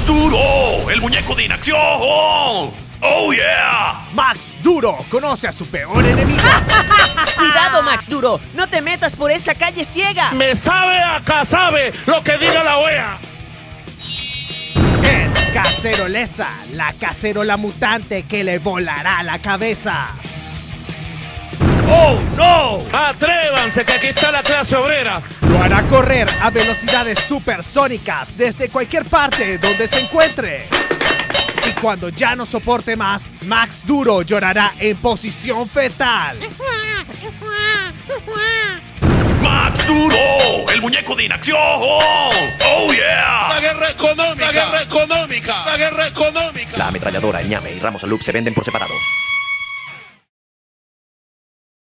¡Max Duro! ¡El muñeco de inacción! ¡Oh, yeah! Max Duro conoce a su peor enemigo. ¡Cuidado, Max Duro! ¡No te metas por esa calle ciega! Me sabe a casabe lo que diga la OEA. Es Caceroleza, la cacerola mutante que le volará la cabeza. ¡Oh, no! Atrévanse que aquí está la clase obrera. Lo hará correr a velocidades supersónicas desde cualquier parte donde se encuentre. Y cuando ya no soporte más, Max Duro llorará en posición fetal. ¡Max Duro! ¡El muñeco de inacción! ¡Oh, yeah! La guerra económica, la guerra económica, la guerra económica. La ametralladora, el ñame y Ramos Loop se venden por separado.